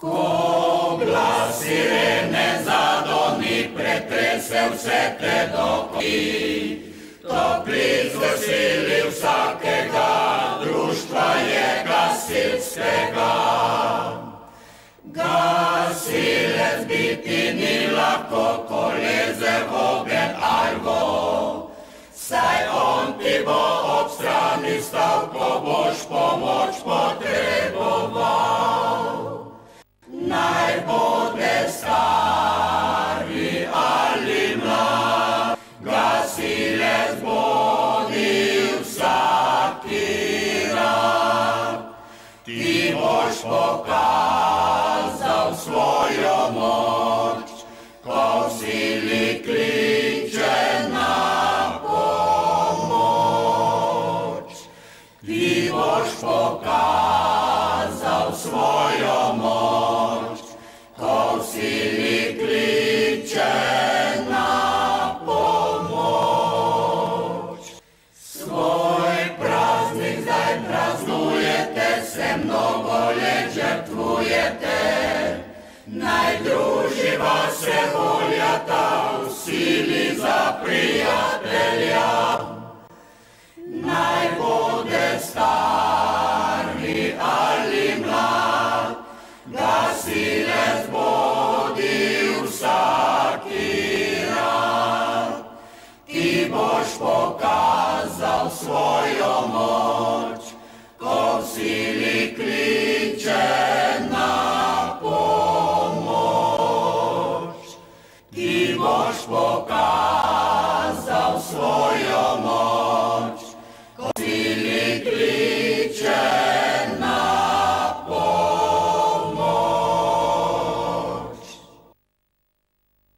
Ko glas sirene zadoni pretrese vse te dokovi, topli zvesili vsakega društva je gasilskega. Gasilec biti ni lahko, ko leze v ogenj algo, saj on ti bo ob strani stal, ko boš pomoč potreboval. Naj bode stari ali mlad, gasilec bodi vsaki rad. Ti boš pokazal svojo moč, ko v sili kliče na pomoč. Ti boš pokazal svojo moč, ko v sili kliče na pomoč. Svoj praznik zdaj praznujete, se mnogo let žrtvujete, naj druži vas se voljata v sili za prijatelja. Naj bode stari ali mlad, gasilec bodi vsaki rad. Ti boš pokazal svojo moč, ko v sili kliče na pomoč. Ti boš pokazal svojo moč, ko v sili kliče na pomoč.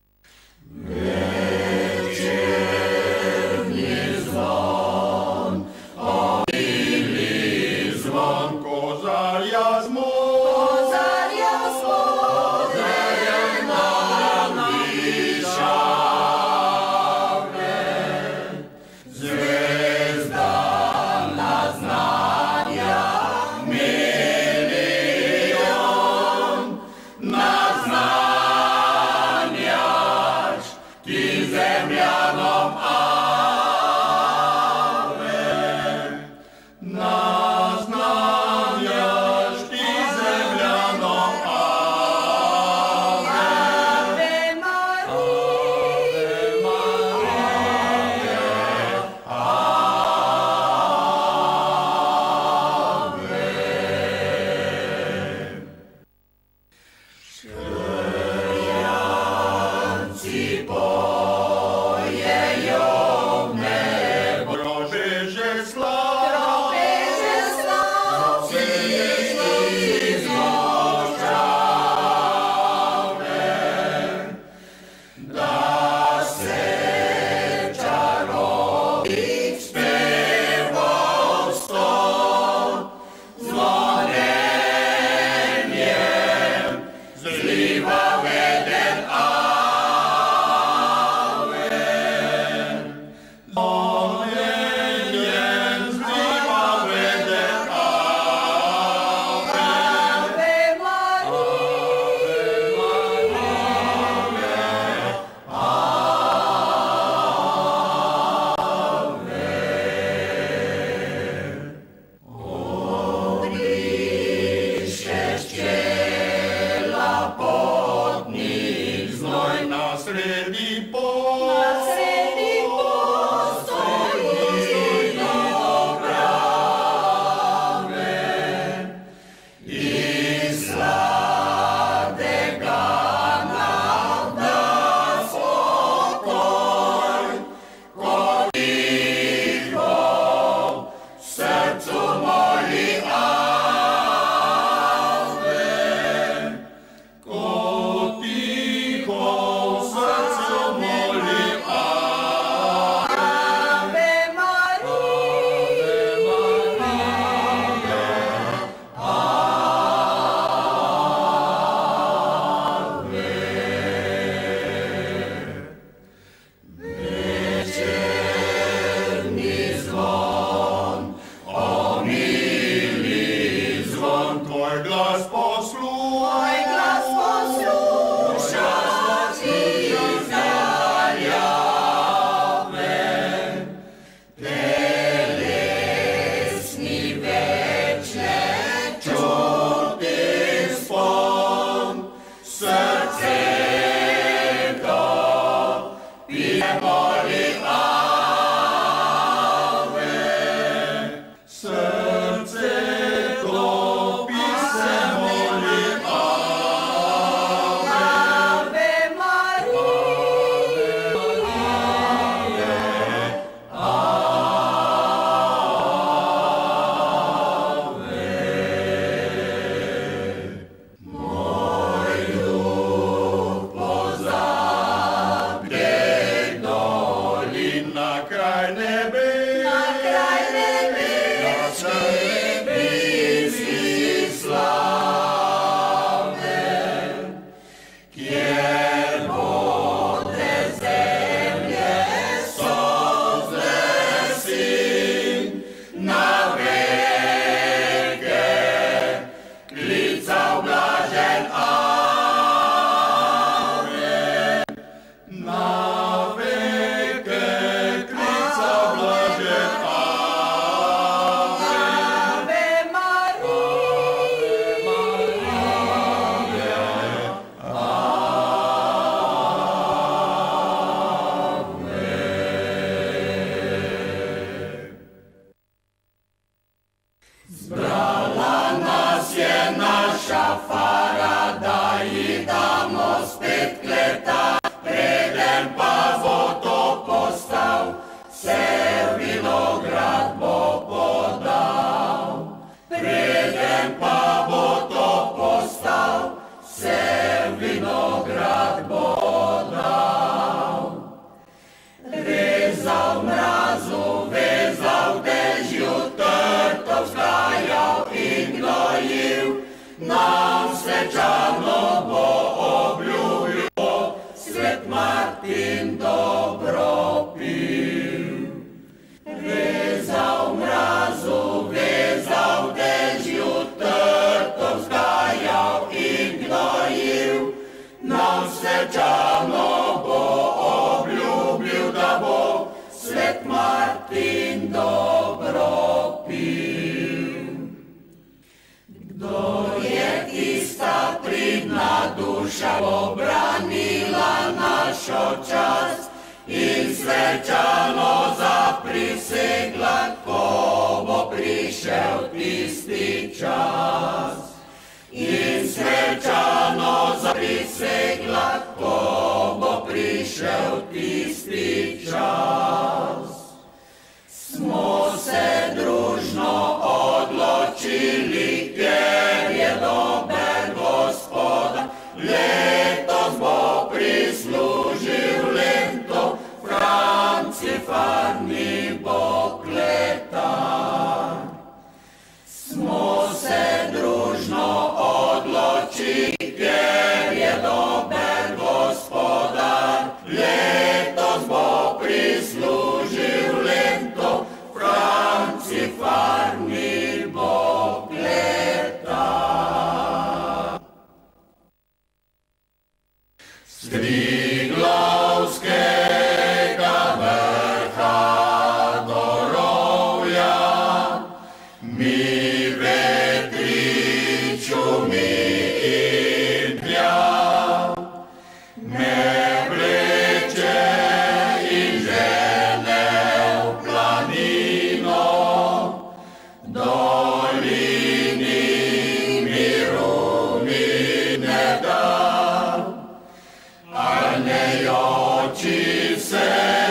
Večerni zvon smrečano zaprisegla, ko bo prišel tisti čas. In smrečano zaprisegla, ko bo prišel tisti čas. Smo se družno odločili, ker je dober Gospodar, letos bo prislužil lento, Franci farni bo kletar. Smo se družno odločili, ker je dober Gospodar, letos bo prislužil lento, Franci farni bo kletar. Z Triglavskega vrha do rovja, mi vetriču mi in pljav, me vleče in žene v planino, dolini miru mi ne da. Oči se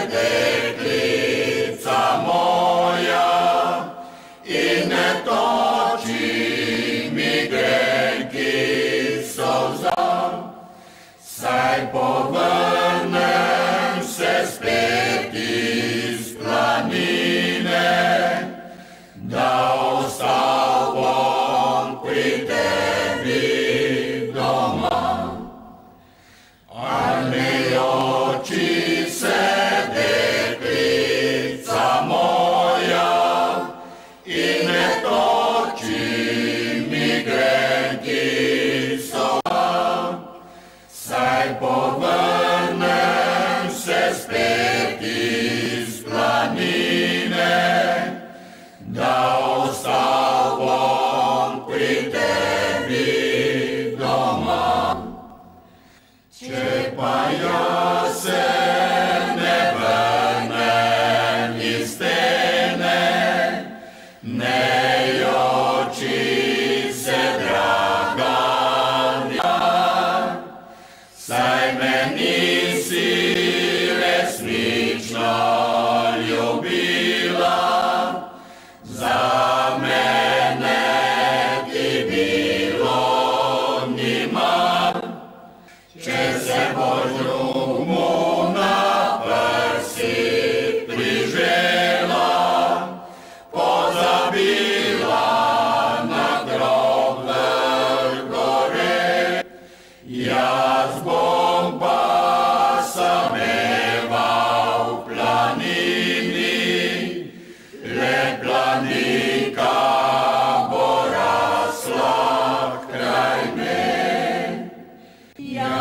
deklica moja in ne toči mi grenki solza, saj povrnem se spet iz planine, da ostal bom pri tebi doma. Oči se deklica moja in ne toči mi grenki solza, saj povrnem se spet iz planine, da ostal bom pri tebi doma. Če pa jaz se ne vrnem iz stene, ne oči se draga njar, saj me nisi resnično ljubila, za mene ti bilo nima. Če se boš drugmu na prsi prižela, pozabila na grob vrh gore, jaz bom pa sameval v planini, le planika bo rasla kraj me.